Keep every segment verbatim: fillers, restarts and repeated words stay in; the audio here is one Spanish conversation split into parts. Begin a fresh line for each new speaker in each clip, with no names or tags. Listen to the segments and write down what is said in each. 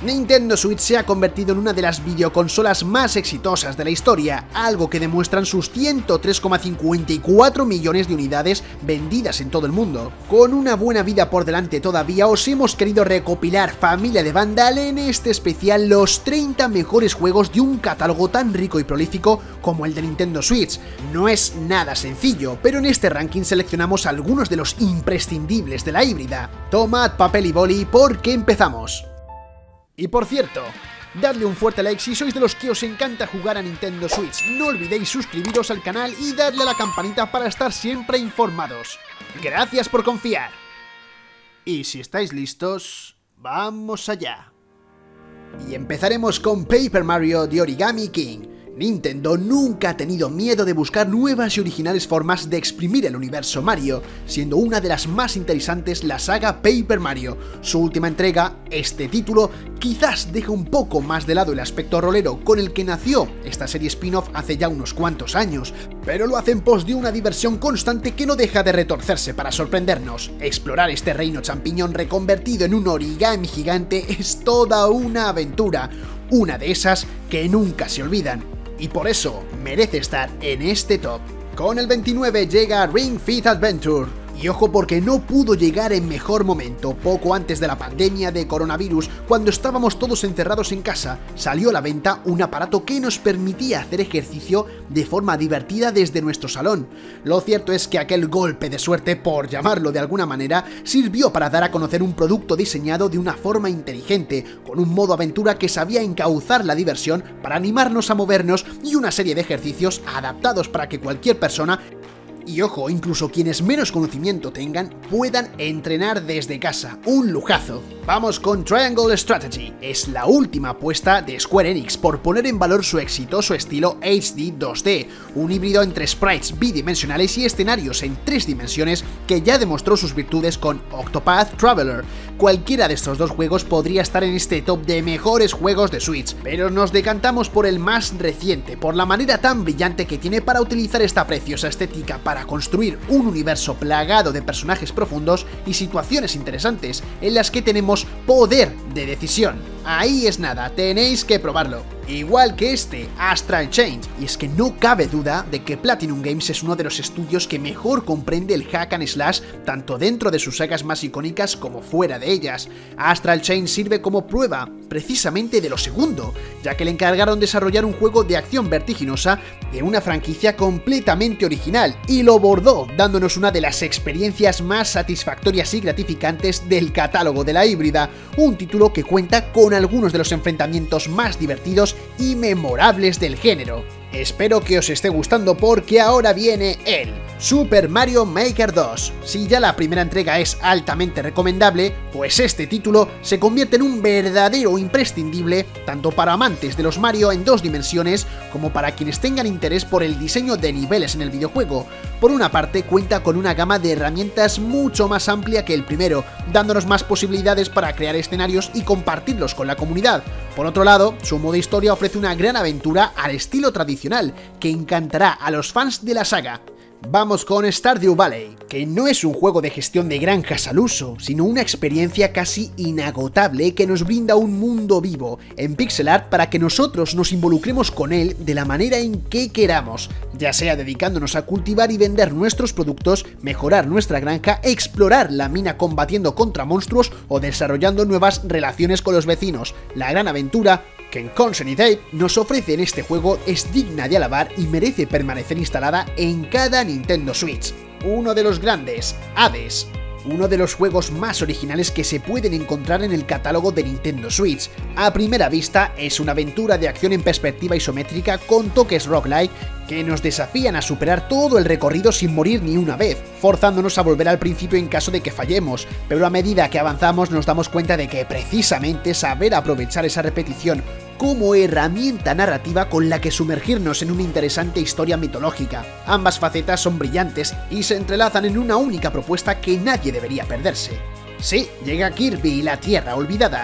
Nintendo Switch se ha convertido en una de las videoconsolas más exitosas de la historia, algo que demuestran sus ciento tres coma cincuenta y cuatro millones de unidades vendidas en todo el mundo. Con una buena vida por delante todavía, os hemos querido recopilar, familia de Vandal, en este especial los treinta mejores juegos de un catálogo tan rico y prolífico como el de Nintendo Switch. No es nada sencillo, pero en este ranking seleccionamos algunos de los imprescindibles de la híbrida. Tomad papel y boli porque empezamos. Y por cierto, dadle un fuerte like si sois de los que os encanta jugar a Nintendo Switch. No olvidéis suscribiros al canal y darle a la campanita para estar siempre informados. Gracias por confiar. Y si estáis listos, vamos allá. Y empezaremos con Paper Mario The Origami King. Nintendo nunca ha tenido miedo de buscar nuevas y originales formas de exprimir el universo Mario, siendo una de las más interesantes la saga Paper Mario. Su última entrega, este título, quizás deja un poco más de lado el aspecto rolero con el que nació esta serie spin-off hace ya unos cuantos años, pero lo hace en pos de una diversión constante que no deja de retorcerse para sorprendernos. Explorar este reino champiñón reconvertido en un origami gigante es toda una aventura, una de esas que nunca se olvidan. Y por eso merece estar en este top. Con el veintinueve llega Ring Fit Adventure. Y ojo porque no pudo llegar en mejor momento. Poco antes de la pandemia de coronavirus, cuando estábamos todos encerrados en casa, salió a la venta un aparato que nos permitía hacer ejercicio de forma divertida desde nuestro salón. Lo cierto es que aquel golpe de suerte, por llamarlo de alguna manera, sirvió para dar a conocer un producto diseñado de una forma inteligente, con un modo aventura que sabía encauzar la diversión para animarnos a movernos y una serie de ejercicios adaptados para que cualquier persona, y ojo, incluso quienes menos conocimiento tengan, puedan entrenar desde casa. ¡Un lujazo! Vamos con Triangle Strategy. Es la última apuesta de Square Enix por poner en valor su exitoso estilo H D dos D, un híbrido entre sprites bidimensionales y escenarios en tres dimensiones que ya demostró sus virtudes con Octopath Traveler. Cualquiera de estos dos juegos podría estar en este top de mejores juegos de Switch, pero nos decantamos por el más reciente, por la manera tan brillante que tiene para utilizar esta preciosa estética para para construir un universo plagado de personajes profundos y situaciones interesantes en las que tenemos poder de decisión. Ahí es nada, tenéis que probarlo. Igual que este, Astral Chain, y es que no cabe duda de que Platinum Games es uno de los estudios que mejor comprende el hack and slash tanto dentro de sus sagas más icónicas como fuera de ellas. Astral Chain sirve como prueba precisamente de lo segundo, ya que le encargaron desarrollar un juego de acción vertiginosa de una franquicia completamente original, y lo bordó dándonos una de las experiencias más satisfactorias y gratificantes del catálogo de la híbrida, un título que cuenta con algunos de los enfrentamientos más divertidos y memorables del género. Espero que os esté gustando porque ahora viene el Super Mario Maker dos. Si ya la primera entrega es altamente recomendable, pues este título se convierte en un verdadero imprescindible tanto para amantes de los Mario en dos dimensiones como para quienes tengan interés por el diseño de niveles en el videojuego. Por una parte, cuenta con una gama de herramientas mucho más amplia que el primero, dándonos más posibilidades para crear escenarios y compartirlos con la comunidad. Por otro lado, su modo historia ofrece una gran aventura al estilo tradicional, que encantará a los fans de la saga. Vamos con Stardew Valley, que no es un juego de gestión de granjas al uso, sino una experiencia casi inagotable que nos brinda un mundo vivo en pixel art para que nosotros nos involucremos con él de la manera en que queramos, ya sea dedicándonos a cultivar y vender nuestros productos, mejorar nuestra granja, explorar la mina combatiendo contra monstruos o desarrollando nuevas relaciones con los vecinos. La gran aventura que Consent y Dave nos ofrece en este juego es digna de alabar y merece permanecer instalada en cada Nintendo Switch. Uno de los grandes, Hades. Uno de los juegos más originales que se pueden encontrar en el catálogo de Nintendo Switch. A primera vista es una aventura de acción en perspectiva isométrica con toques roguelike que nos desafían a superar todo el recorrido sin morir ni una vez, forzándonos a volver al principio en caso de que fallemos, pero a medida que avanzamos nos damos cuenta de que precisamente saber aprovechar esa repetición como herramienta narrativa con la que sumergirnos en una interesante historia mitológica. Ambas facetas son brillantes y se entrelazan en una única propuesta que nadie debería perderse. Sí, llega Kirby y la Tierra Olvidada.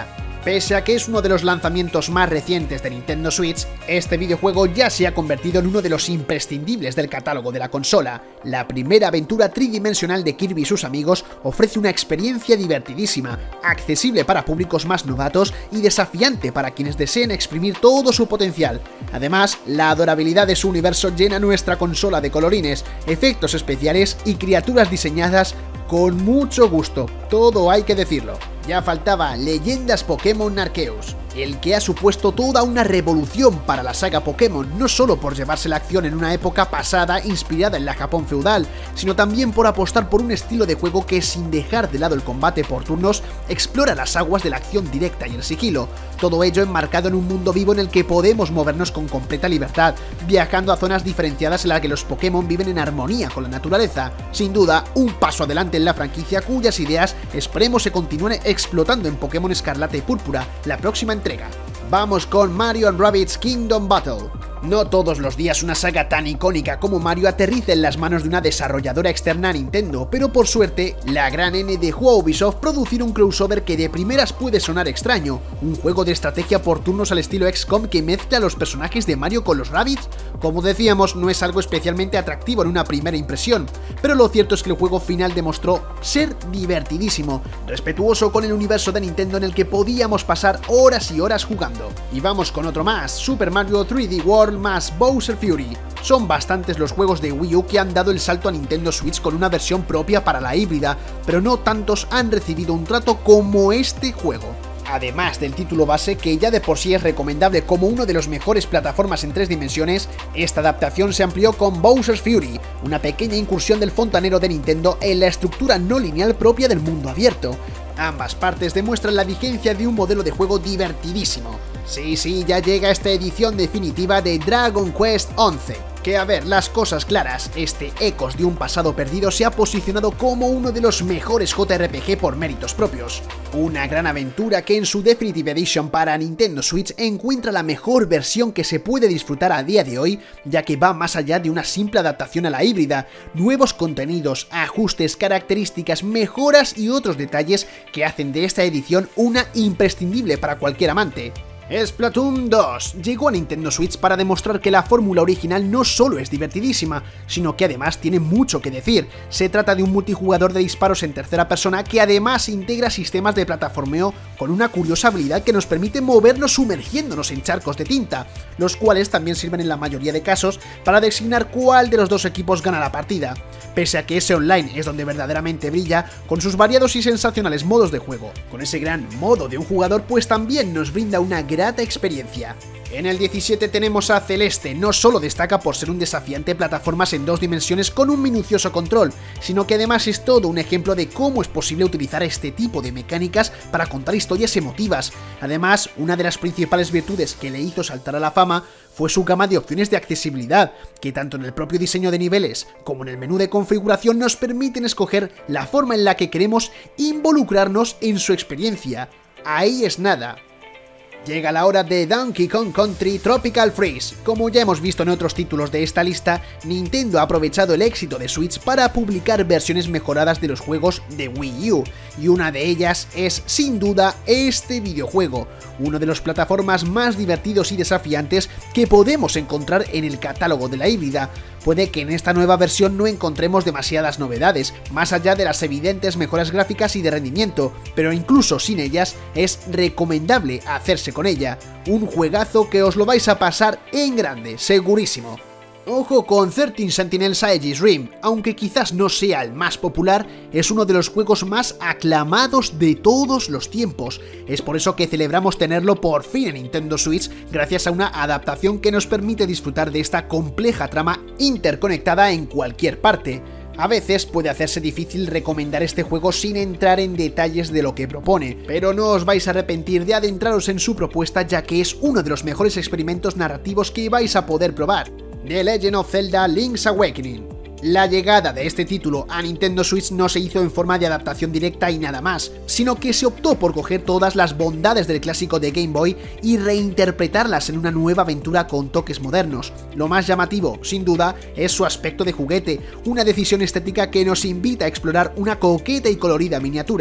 Pese a que es uno de los lanzamientos más recientes de Nintendo Switch, este videojuego ya se ha convertido en uno de los imprescindibles del catálogo de la consola. La primera aventura tridimensional de Kirby y sus amigos ofrece una experiencia divertidísima, accesible para públicos más novatos y desafiante para quienes deseen exprimir todo su potencial. Además, la adorabilidad de su universo llena nuestra consola de colorines, efectos especiales y criaturas diseñadas con mucho gusto, todo hay que decirlo. Ya faltaba Leyendas Pokémon Arceus, el que ha supuesto toda una revolución para la saga Pokémon, no solo por llevarse la acción en una época pasada inspirada en la Japón feudal, sino también por apostar por un estilo de juego que, sin dejar de lado el combate por turnos, explora las aguas de la acción directa y el sigilo, todo ello enmarcado en un mundo vivo en el que podemos movernos con completa libertad, viajando a zonas diferenciadas en las que los Pokémon viven en armonía con la naturaleza. Sin duda, un paso adelante en la franquicia cuyas ideas esperemos se continúen explotando en Pokémon Escarlata y Púrpura, la próxima entrega. Vamos con Mario and Rabbids Kingdom Battle. No todos los días una saga tan icónica como Mario aterriza en las manos de una desarrolladora externa a Nintendo, pero por suerte, la gran N dejó a Ubisoft producir un crossover que de primeras puede sonar extraño, un juego de estrategia por turnos al estilo X COM que mezcla los personajes de Mario con los Rabbids. Como decíamos, no es algo especialmente atractivo en una primera impresión, pero lo cierto es que el juego final demostró ser divertidísimo, respetuoso con el universo de Nintendo en el que podíamos pasar horas y horas jugando. Y vamos con otro más, Super Mario tres D World más Bowser Fury. Son bastantes los juegos de Wii U que han dado el salto a Nintendo Switch con una versión propia para la híbrida, pero no tantos han recibido un trato como este juego. Además del título base, que ya de por sí es recomendable como uno de los mejores plataformas en tres dimensiones, esta adaptación se amplió con Bowser's Fury, una pequeña incursión del fontanero de Nintendo en la estructura no lineal propia del mundo abierto. Ambas partes demuestran la vigencia de un modelo de juego divertidísimo. Sí, sí, ya llega esta edición definitiva de Dragon Quest once. Que a ver, las cosas claras, este Ecos de un pasado perdido se ha posicionado como uno de los mejores J R P G por méritos propios. Una gran aventura que en su Definitive Edition para Nintendo Switch encuentra la mejor versión que se puede disfrutar a día de hoy, ya que va más allá de una simple adaptación a la híbrida, nuevos contenidos, ajustes, características, mejoras y otros detalles que hacen de esta edición una imprescindible para cualquier amante. Splatoon dos llegó a Nintendo Switch para demostrar que la fórmula original no solo es divertidísima, sino que además tiene mucho que decir. Se trata de un multijugador de disparos en tercera persona que además integra sistemas de plataformeo con una curiosa habilidad que nos permite movernos sumergiéndonos en charcos de tinta, los cuales también sirven en la mayoría de casos para designar cuál de los dos equipos gana la partida. Pese a que ese online es donde verdaderamente brilla, con sus variados y sensacionales modos de juego, con ese gran modo de un jugador, pues también nos brinda una grata experiencia. En el diecisiete tenemos a Celeste, no solo destaca por ser un desafiante plataformas en dos dimensiones con un minucioso control, sino que además es todo un ejemplo de cómo es posible utilizar este tipo de mecánicas para contar historias emotivas. Además, una de las principales virtudes que le hizo saltar a la fama fue su gama de opciones de accesibilidad, que tanto en el propio diseño de niveles como en el menú de configuración nos permiten escoger la forma en la que queremos involucrarnos en su experiencia. Ahí es nada. Llega la hora de Donkey Kong Country Tropical Freeze. Como ya hemos visto en otros títulos de esta lista, Nintendo ha aprovechado el éxito de Switch para publicar versiones mejoradas de los juegos de Wii U, y una de ellas es, sin duda, este videojuego, uno de los plataformas más divertidos y desafiantes que podemos encontrar en el catálogo de la híbrida. Puede que en esta nueva versión no encontremos demasiadas novedades, más allá de las evidentes mejoras gráficas y de rendimiento, pero incluso sin ellas es recomendable hacerse con ella. Un juegazo que os lo vais a pasar en grande, segurísimo. Ojo con trece Sentinels Aegis Rim, aunque quizás no sea el más popular, es uno de los juegos más aclamados de todos los tiempos. Es por eso que celebramos tenerlo por fin en Nintendo Switch, gracias a una adaptación que nos permite disfrutar de esta compleja trama interconectada en cualquier parte. A veces puede hacerse difícil recomendar este juego sin entrar en detalles de lo que propone, pero no os vais a arrepentir de adentraros en su propuesta, ya que es uno de los mejores experimentos narrativos que vais a poder probar. The Legend of Zelda Link's Awakening. La llegada de este título a Nintendo Switch no se hizo en forma de adaptación directa y nada más, sino que se optó por coger todas las bondades del clásico de Game Boy y reinterpretarlas en una nueva aventura con toques modernos. Lo más llamativo, sin duda, es su aspecto de juguete, una decisión estética que nos invita a explorar una coqueta y colorida miniatura.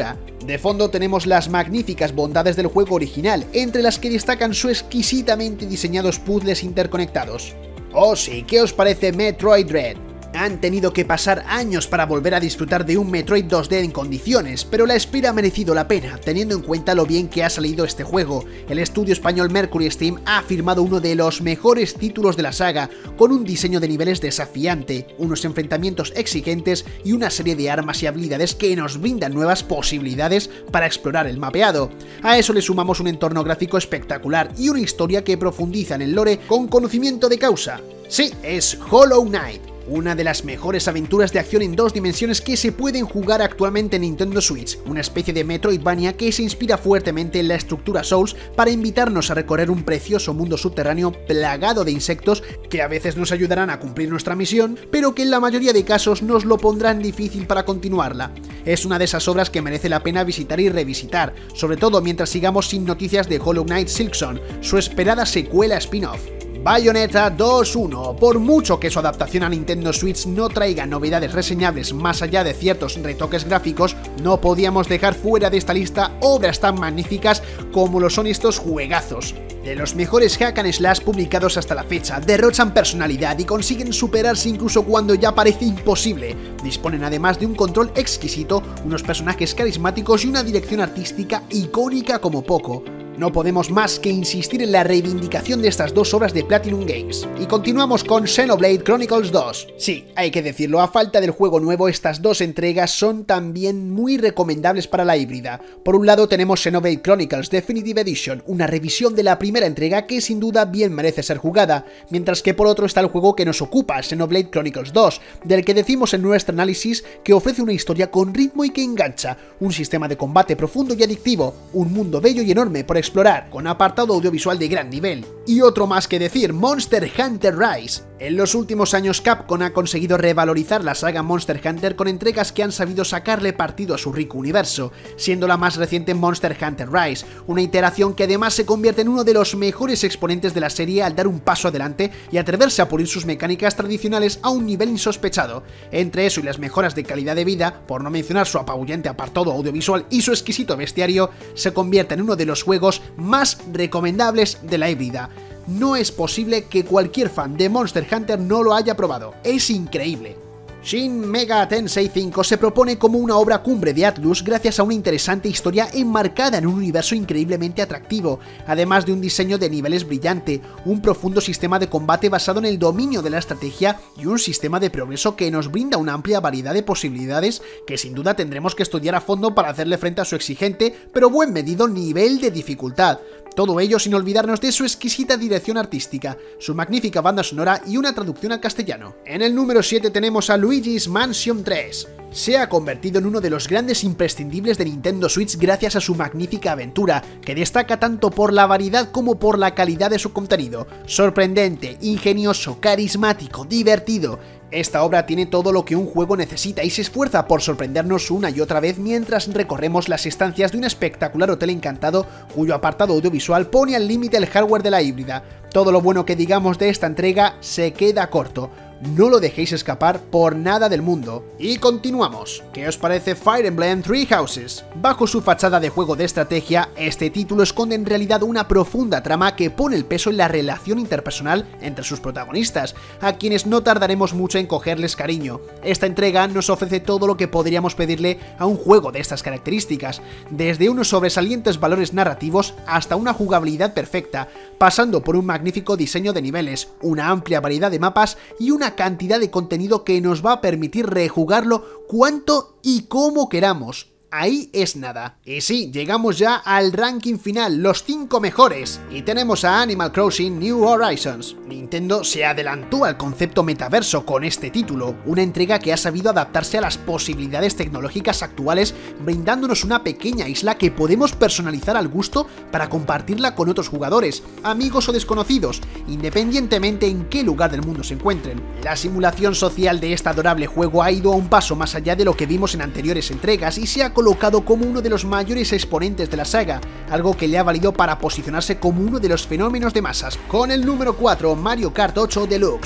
De fondo tenemos las magníficas bondades del juego original, entre las que destacan sus exquisitamente diseñados puzzles interconectados. Oh sí, ¿qué os parece Metroid Dread? Han tenido que pasar años para volver a disfrutar de un Metroid dos D en condiciones, pero la espera ha merecido la pena, teniendo en cuenta lo bien que ha salido este juego. El estudio español Mercury Steam ha firmado uno de los mejores títulos de la saga, con un diseño de niveles desafiante, unos enfrentamientos exigentes y una serie de armas y habilidades que nos brindan nuevas posibilidades para explorar el mapeado. A eso le sumamos un entorno gráfico espectacular y una historia que profundiza en el lore con conocimiento de causa. Sí, es Hollow Knight, una de las mejores aventuras de acción en dos dimensiones que se pueden jugar actualmente en Nintendo Switch, una especie de Metroidvania que se inspira fuertemente en la estructura Souls para invitarnos a recorrer un precioso mundo subterráneo plagado de insectos que a veces nos ayudarán a cumplir nuestra misión, pero que en la mayoría de casos nos lo pondrán difícil para continuarla. Es una de esas obras que merece la pena visitar y revisitar, sobre todo mientras sigamos sin noticias de Hollow Knight Silksong, su esperada secuela spin-off. Bayonetta dos uno, por mucho que su adaptación a Nintendo Switch no traiga novedades reseñables más allá de ciertos retoques gráficos, no podíamos dejar fuera de esta lista obras tan magníficas como lo son estos juegazos. De los mejores hack and slash publicados hasta la fecha, derrochan personalidad y consiguen superarse incluso cuando ya parece imposible. Disponen además de un control exquisito, unos personajes carismáticos y una dirección artística icónica como poco. No podemos más que insistir en la reivindicación de estas dos obras de Platinum Games. Y continuamos con Xenoblade Chronicles dos. Sí, hay que decirlo, a falta del juego nuevo, estas dos entregas son también muy recomendables para la híbrida. Por un lado tenemos Xenoblade Chronicles Definitive Edition, una revisión de la primera entrega que sin duda bien merece ser jugada, mientras que por otro está el juego que nos ocupa, Xenoblade Chronicles dos, del que decimos en nuestro análisis que ofrece una historia con ritmo y que engancha, un sistema de combate profundo y adictivo, un mundo bello y enorme por explorar, con apartado audiovisual de gran nivel. Y otro más que decir, Monster Hunter Rise. En los últimos años Capcom ha conseguido revalorizar la saga Monster Hunter con entregas que han sabido sacarle partido a su rico universo, siendo la más reciente Monster Hunter Rise, una iteración que además se convierte en uno de los mejores exponentes de la serie al dar un paso adelante y atreverse a pulir sus mecánicas tradicionales a un nivel insospechado. Entre eso y las mejoras de calidad de vida, por no mencionar su apabullante apartado audiovisual y su exquisito bestiario, se convierte en uno de los juegos más recomendables de la híbrida. No es posible que cualquier fan de Monster Hunter no lo haya probado, es increíble. Shin Mega Tensei cinco se propone como una obra cumbre de Atlus gracias a una interesante historia enmarcada en un universo increíblemente atractivo, además de un diseño de niveles brillante, un profundo sistema de combate basado en el dominio de la estrategia y un sistema de progreso que nos brinda una amplia variedad de posibilidades que sin duda tendremos que estudiar a fondo para hacerle frente a su exigente pero buen medido nivel de dificultad. Todo ello sin olvidarnos de su exquisita dirección artística, su magnífica banda sonora y una traducción al castellano. En el número siete tenemos a Luigi's Mansion tres. Se ha convertido en uno de los grandes imprescindibles de Nintendo Switch gracias a su magnífica aventura, que destaca tanto por la variedad como por la calidad de su contenido. Sorprendente, ingenioso, carismático, divertido. Esta obra tiene todo lo que un juego necesita y se esfuerza por sorprendernos una y otra vez mientras recorremos las estancias de un espectacular hotel encantado cuyo apartado audiovisual pone al límite el hardware de la híbrida. Todo lo bueno que digamos de esta entrega se queda corto. No lo dejéis escapar por nada del mundo. Y continuamos. ¿Qué os parece Fire Emblem Three Houses? Bajo su fachada de juego de estrategia, este título esconde en realidad una profunda trama que pone el peso en la relación interpersonal entre sus protagonistas, a quienes no tardaremos mucho en cogerles cariño. Esta entrega nos ofrece todo lo que podríamos pedirle a un juego de estas características, desde unos sobresalientes valores narrativos hasta una jugabilidad perfecta, pasando por un magnífico diseño de niveles, una amplia variedad de mapas y una cantidad de contenido que nos va a permitir rejugarlo cuanto y como queramos. Ahí es nada. Y sí, llegamos ya al ranking final, los cinco mejores. Y tenemos a Animal Crossing New Horizons. Nintendo se adelantó al concepto metaverso con este título, una entrega que ha sabido adaptarse a las posibilidades tecnológicas actuales, brindándonos una pequeña isla que podemos personalizar al gusto para compartirla con otros jugadores, amigos o desconocidos, independientemente en qué lugar del mundo se encuentren. La simulación social de este adorable juego ha ido a un paso más allá de lo que vimos en anteriores entregas y se ha colocado como uno de los mayores exponentes de la saga, algo que le ha valido para posicionarse como uno de los fenómenos de masas. Con el número cuatro, Mario Kart ocho Deluxe.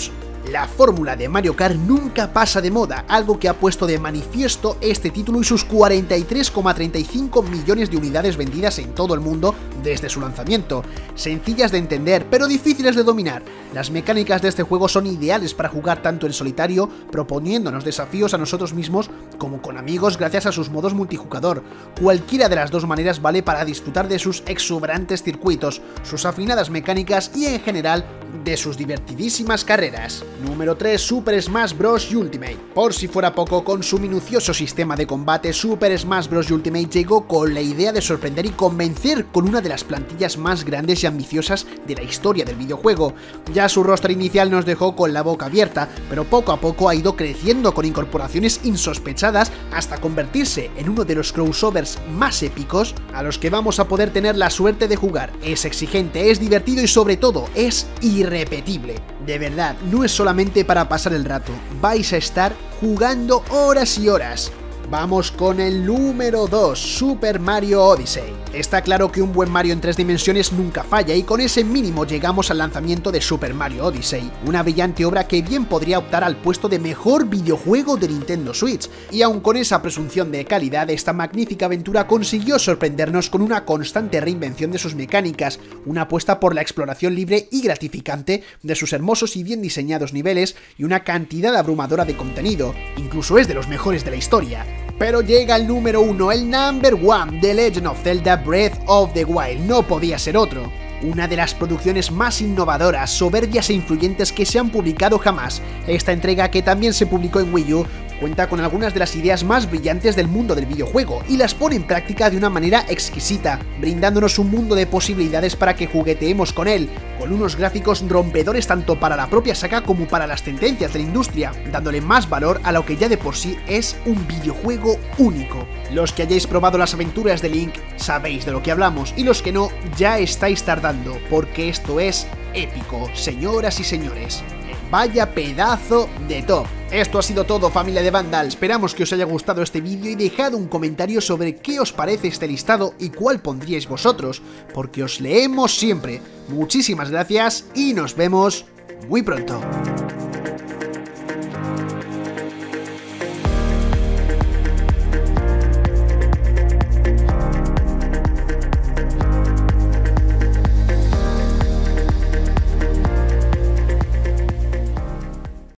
La fórmula de Mario Kart nunca pasa de moda, algo que ha puesto de manifiesto este título y sus cuarenta y tres coma treinta y cinco millones de unidades vendidas en todo el mundo desde su lanzamiento. Sencillas de entender, pero difíciles de dominar. Las mecánicas de este juego son ideales para jugar tanto en solitario, proponiéndonos desafíos a nosotros mismos, como con amigos gracias a sus modos multijugador. Cualquiera de las dos maneras vale para disfrutar de sus exuberantes circuitos, sus afinadas mecánicas y en general de sus divertidísimas carreras. Número tres. Super Smash Bros. Ultimate. Por si fuera poco, con su minucioso sistema de combate, Super Smash Bros. Ultimate llegó con la idea de sorprender y convencer con una de las plantillas más grandes y ambiciosas de la historia del videojuego. Ya su roster inicial nos dejó con la boca abierta, pero poco a poco ha ido creciendo con incorporaciones insospechadas hasta convertirse en uno de los crossovers más épicos a los que vamos a poder tener la suerte de jugar. Es exigente, es divertido y sobre todo es irrepetible. De verdad, no es solamente para pasar el rato, vais a estar jugando horas y horas. Vamos con el número dos, Super Mario Odyssey. Está claro que un buen Mario en tres dimensiones nunca falla y con ese mínimo llegamos al lanzamiento de Super Mario Odyssey, una brillante obra que bien podría optar al puesto de mejor videojuego de Nintendo Switch, y aun con esa presunción de calidad, esta magnífica aventura consiguió sorprendernos con una constante reinvención de sus mecánicas, una apuesta por la exploración libre y gratificante de sus hermosos y bien diseñados niveles y una cantidad abrumadora de contenido, incluso es de los mejores de la historia. Pero llega el número uno, el number one, The Legend of Zelda Breath of the Wild, no podía ser otro. Una de las producciones más innovadoras, soberbias e influyentes que se han publicado jamás. Esta entrega, que también se publicó en Wii U, cuenta con algunas de las ideas más brillantes del mundo del videojuego y las pone en práctica de una manera exquisita, brindándonos un mundo de posibilidades para que jugueteemos con él, con unos gráficos rompedores tanto para la propia saga como para las tendencias de la industria, dándole más valor a lo que ya de por sí es un videojuego único. Los que hayáis probado las aventuras de Link sabéis de lo que hablamos, y los que no, ya estáis tardando, porque esto es épico, señoras y señores. Vaya pedazo de top. Esto ha sido todo, familia de Vandal. Esperamos que os haya gustado este vídeo y dejad un comentario sobre qué os parece este listado y cuál pondríais vosotros, porque os leemos siempre. Muchísimas gracias y nos vemos muy pronto.